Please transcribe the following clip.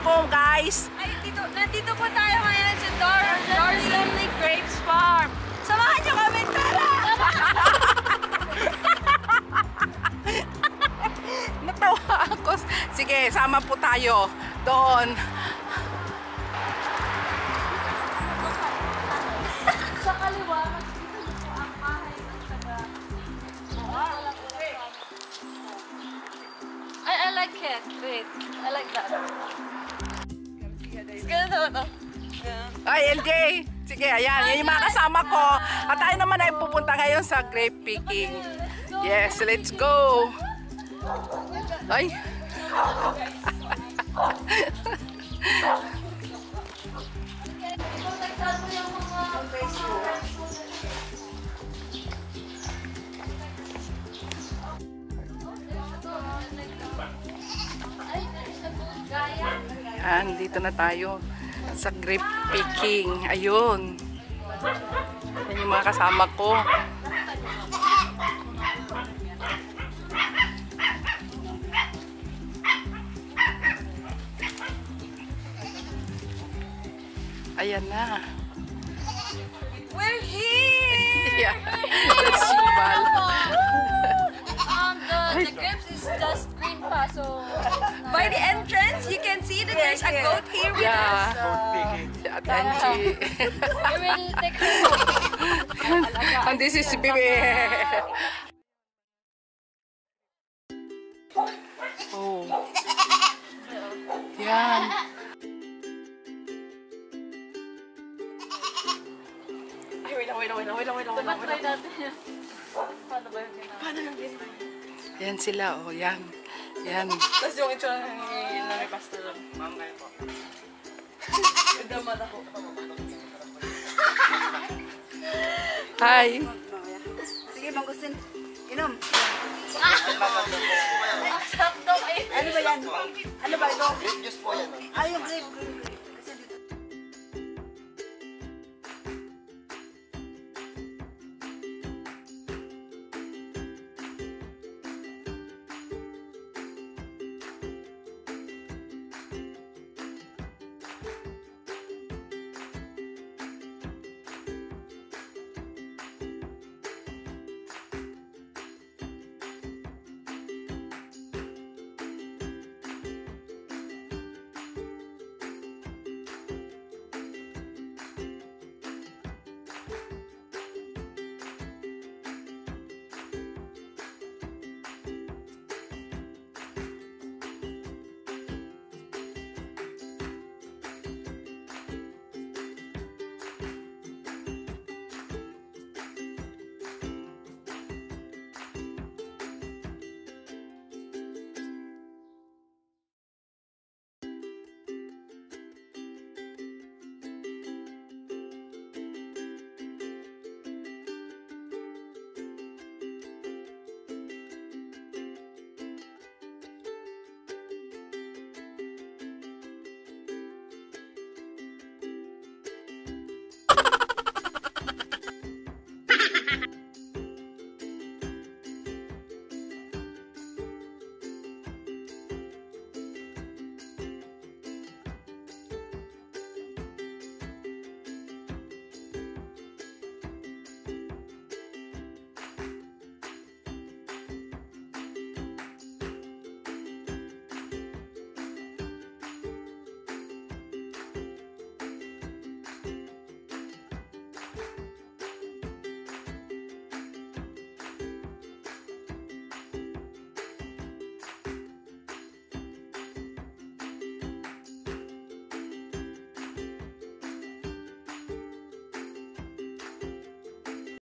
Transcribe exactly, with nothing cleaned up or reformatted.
ko, guys. Ay, dito, nandito po tayo ngayon sa Dor Dorsley Grapes Farm. Samahan niyo kami, tara! Natawa ako. Sige, sama po tayo doon. Sa kaliwa, makikita niyo po ang bahay ng taga. I, I like it. Wait, I like that. Ganda naman to. Ay, L J. Sige, ayan. Yan yung mga kasama ko. At tayo naman ay pupunta ngayon sa grape picking. Yes, let's go. Ay. Yan, dito na tayo sa grape picking. Ayun. Yan yung mga kasama ko. Ayan na. We're here! Yeah. Let's see, Val. Um, the, the grapes is just green pa, so... By the entrance, you can see that there's a goat here with Yeah. us. Uh, At Angie. we will take her home. And this is Bibi. Oh. Yan. Ay, wait lang, wait lang, wait lang, wait lang, wait lang, wait lang. Try natin. Paano ba yung ginawa? Paano yung ginawa? Yan sila, oh, yan. Yan. Tapos yung itsura ng may pastor. Ma'am ngayon po. Nagdamad ako. Hi. Sige, manggusin. Inom. Ang sarap daw eh. Ano ba yan? Ano ba ito? Grape juice po yan. Ay, yung grape.